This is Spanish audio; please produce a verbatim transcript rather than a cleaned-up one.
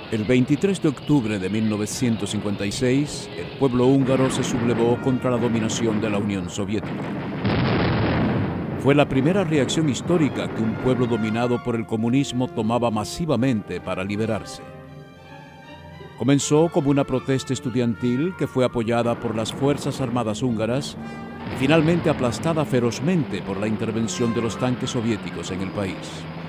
El veintitrés de octubre de mil novecientos cincuenta y seis, el pueblo húngaro se sublevó contra la dominación de la Unión Soviética. Fue la primera reacción histórica que un pueblo dominado por el comunismo tomaba masivamente para liberarse. Comenzó como una protesta estudiantil que fue apoyada por las Fuerzas Armadas húngaras y finalmente aplastada ferozmente por la intervención de los tanques soviéticos en el país.